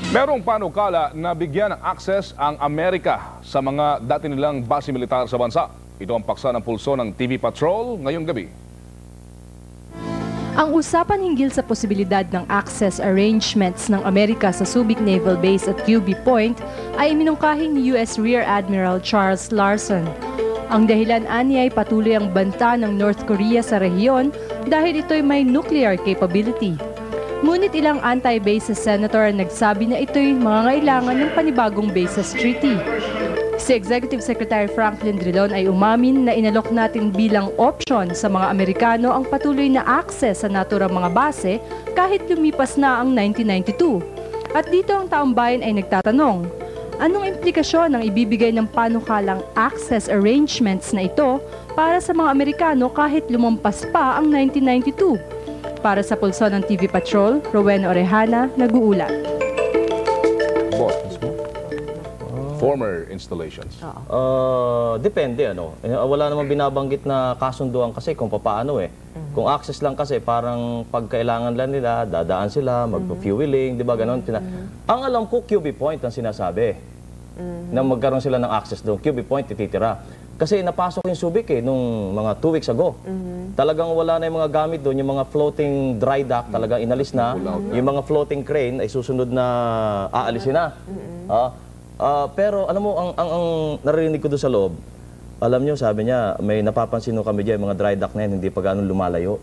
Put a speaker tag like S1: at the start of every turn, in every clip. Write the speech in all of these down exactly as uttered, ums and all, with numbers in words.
S1: Merong panukala na bigyan ng access ang Amerika sa mga dati nilang base militar sa bansa. Ito ang paksa ng pulso ng T V Patrol ngayong gabi.
S2: Ang usapan hinggil sa posibilidad ng access arrangements ng Amerika sa Subic Naval Base at Cuby Point ay iminungkahi ni U S Rear Admiral Charles Larson. Ang dahilan ani ay patuloy ang banta ng North Korea sa rehiyon dahil ito'y may nuclear capability. Ngunit ilang anti-bases senator ang nagsabi na ito'y mangangailangan ng panibagong bases treaty. Si Executive Secretary Franklin Drilon ay umamin na inalok natin bilang option sa mga Amerikano ang patuloy na access sa naturang mga base kahit lumipas na ang nineteen ninety-two. At dito ang taong bayan ay nagtatanong, anong implikasyon ng ibibigay ng panukalang access arrangements na ito para sa mga Amerikano kahit lumampas pa ang nineteen ninety-two? Para sa pulso ng T V Patrol, Rowena Orejana, nag-uulat.
S1: Former installations.
S3: Uh, depende ano. Eh, wala namang binabanggit na kasunduan kasi kung papaano eh. Mm-hmm. Kung access lang kasi parang pagkailangan lang nila, dadaan sila, magpo-fueling, di ba ganon. Mm-hmm. Ang alam ko, Cuby Point ang sinasabi. Mm-hmm. Na magkaroon sila ng access doon. Cuby Point, titira. Kasi napasok yung Subic eh, nung mga two weeks ago. Mm-hmm. Talagang wala na yung mga gamit doon, yung mga floating dry dock, talagang inalis na. Mm-hmm. Yung mga floating crane ay susunod na aalisin na. Mm-hmm. uh, Uh, pero alam mo, ang, ang, ang narinig ko doon sa loob, alam nyo, sabi niya, may napapansin nyo kami dyan, mga dry dock na yan, hindi pa gano'ng lumalayo.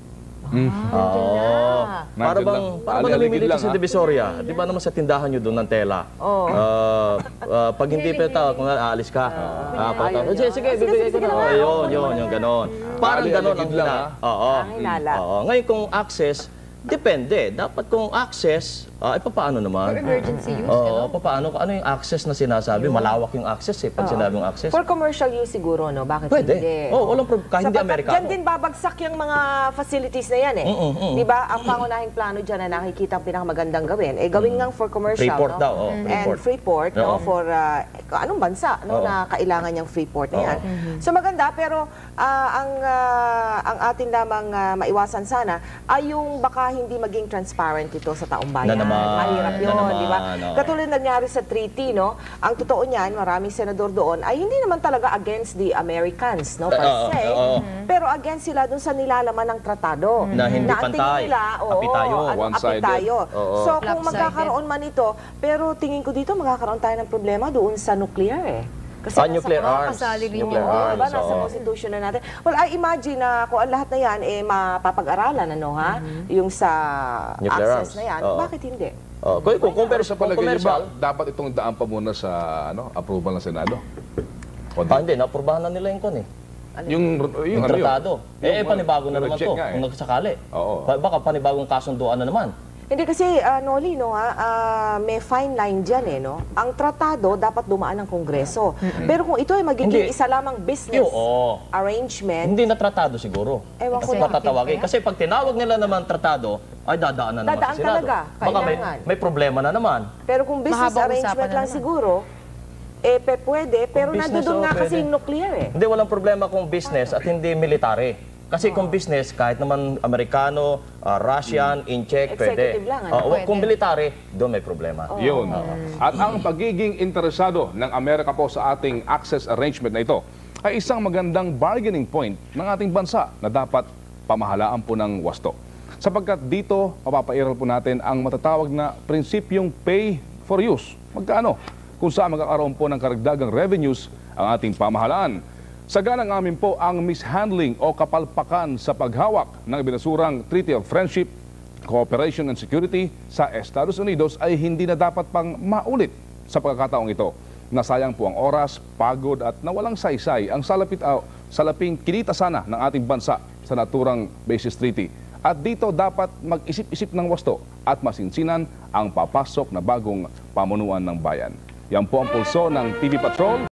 S1: Mm.
S3: Ah, oh, para bang, para bang namimili ka sa Divisoria? Di ba naman sa tindahan nyo doon ng tela? Oh. Uh, uh, pag hindi pa tao, kung aalis ka. Uh, uh, uh, sige, sige, bibigay ko na. Oh, yun, yun, yung gano'n. Parang gano'n ang hina. Oo. Oo. Ngayon kung access, depende. Dapat kung access, uh, ay papaano naman?
S4: For emergency use,
S3: Oo, papaano? Ano yung access na sinasabi? Malawak yung access eh, pag sinabing access.
S4: For commercial use siguro, no? Bakit
S3: Pwede.
S4: hindi?
S3: Oo, walang problem. Kahit hindi Amerikano.
S4: Diyan din babagsak yung mga facilities na yan eh.
S3: Mm, mm, mm.
S4: Di ba? Ang pangunahing plano dyan na nakikita ang pinakamagandang gawin, eh gawin ngang for commercial,
S3: Freeport
S4: no?
S3: daw, oh,
S4: And
S3: Freeport.
S4: Freeport, no?
S3: Oo.
S4: For uh, anong bansa, no?
S3: Oo.
S4: Na kailangan niyang Freeport na yan.
S3: Oo.
S4: So maganda, pero uh, ang uh, ang atin lamang uh, maiwasan sana ay yung baka hindi maging transparent ito sa taong bayan.
S3: Na naman,
S4: Mahirap yun,
S3: na
S4: di ba?
S3: naman, oo.
S4: Katulad nangyari sa treaty, no? Ang totoo niyan, maraming senador doon ay hindi naman talaga against the Americans, no? Per
S3: Oo,
S4: se.
S3: oo.
S4: Pero against sila doon sa nilalaman ng tratado.
S3: Na hindi
S4: ang tingin
S3: pantay.
S4: nila, oo,
S3: Api tayo,
S4: ano, api
S1: one-sided.
S4: tayo.
S3: Oo.
S4: So kung
S2: Lopsided.
S4: magkakaroon man ito, pero tingin ko dito magkakaroon tayo ng problema doon sa nuclear eh. Kasi
S3: Ah,
S4: nasa
S3: nuclear
S4: mga
S3: arms.
S4: kasali rin
S3: Nuclear
S4: yun,
S3: arms,
S4: diba? Nasa
S3: oo.
S4: constitution na natin. Well, I imagine na kung ang lahat na yan, eh, mapapag-aralan, ano ha? Yung sa
S3: Nuclear
S4: access
S3: arms.
S4: na yan.
S3: Oo.
S4: Bakit hindi?
S3: Oh, kung, kung, kung,
S1: Pero
S3: pero
S1: sa
S3: kung
S1: palagay niyo
S3: commercial,
S1: ba, dapat itong daan pa muna sa ano, approval ng Senado? O
S3: ah, hindi, napurbahan na nila yung kon eh.
S1: Yung, yung,
S3: Yung
S1: ano yun?
S3: tratado. Eh, eh, panibago na naman
S1: check
S3: to,
S1: nga eh.
S3: kung nagsakali.
S1: Oo.
S3: Ba- Baka panibagong kasunduan na naman.
S4: Hindi kasi, uh, Noli, no, ha, ah, may fine line dyan eh, no? Ang tratado dapat dumaan ng Kongreso. Pero kung ito ay magiging
S3: Hindi.
S4: isa lamang business
S3: Yo, oo.
S4: arrangement,
S3: Hindi na tratado siguro.
S4: Ewan ko
S3: Kasi
S4: lang.
S3: patatawagin. Kasi pag tinawag nila naman tratado, ay dadaan na naman
S4: Dadaan
S3: sa Senado.
S4: talaga,
S3: Baka may,
S4: kailangan.
S3: may problema na naman.
S4: pero kung business
S2: Mahabang
S4: arrangement
S2: usapan na
S4: lang
S2: naman.
S4: siguro, eh, pe, pwede, pero
S3: business,
S4: nandoon
S3: oh,
S4: nga kasi
S3: pwede.
S4: yung nuclear eh.
S3: Hindi, walang problema kung business at hindi military. Kasi kung business, kahit naman Amerikano, uh, Russian, in-check, pwede.
S4: Executive lang, ano?
S3: Uh,
S4: Pwede.
S3: Kung military, doon may problema.
S1: Yun. At ang pagiging interesado ng Amerika po sa ating access arrangement na ito ay isang magandang bargaining point ng ating bansa na dapat pamahalaan po ng wasto. Sapagkat dito, mapapairal po natin ang matatawag na prinsipyong pay for use. Magkano? Kung saan magkakaroon po ng karagdagang revenues ang ating pamahalaan. Saganang amin po ang mishandling o kapalpakan sa paghawak ng binasurang Treaty of Friendship, Cooperation and Security sa Estados Unidos ay hindi na dapat pang maulit sa pagkakataong ito. Nasayang po ang oras, pagod at nawalang saysay ang salapit, uh, salaping kinita sana ng ating bansa sa naturang basis treaty. At dito dapat mag-isip-isip ng wasto at masinsinan ang papasok na bagong pamunuan ng bayan. Yan po ang pulso ng T V Patrol.